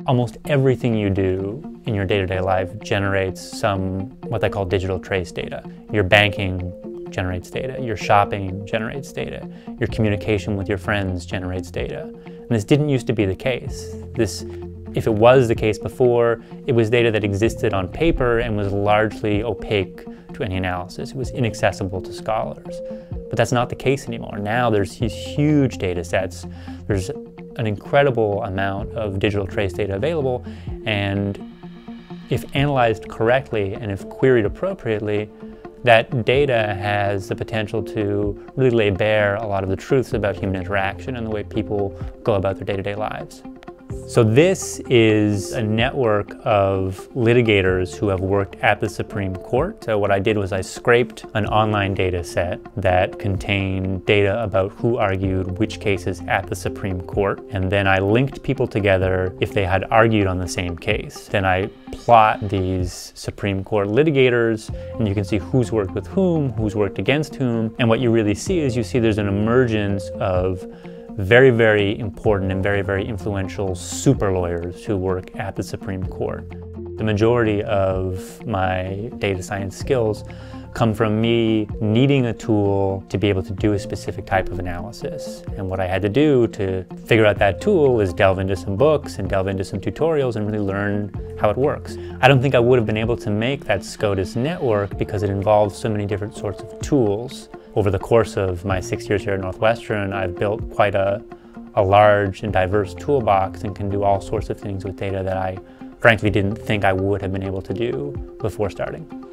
Almost everything you do in your day-to-day life generates some, what they call digital trace data. Your banking generates data, your shopping generates data, your communication with your friends generates data. And this didn't used to be the case. If it was the case before, it was data that existed on paper and was largely opaque to any analysis. It was inaccessible to scholars. But that's not the case anymore. Now there's these huge data sets. There's an incredible amount of digital trace data available, and if analyzed correctly and if queried appropriately, that data has the potential to really lay bare a lot of the truths about human interaction and the way people go about their day-to-day lives. So this is a network of litigators who have worked at the Supreme Court. So what I did was I scraped an online data set that contained data about who argued which cases at the Supreme Court. And then I linked people together if they had argued on the same case. Then I plot these Supreme Court litigators, and you can see who's worked with whom, who's worked against whom. And what you really see is there's an emergence of very, very important and very, very influential super lawyers who work at the Supreme Court. The majority of my data science skills come from me needing a tool to be able to do a specific type of analysis. And what I had to do to figure out that tool is delve into some books and delve into some tutorials and really learn how it works. I don't think I would have been able to make that SCOTUS network because it involves so many different sorts of tools. Over the course of my 6 years here at Northwestern, I've built quite a large and diverse toolbox and can do all sorts of things with data that I frankly didn't think I would have been able to do before starting.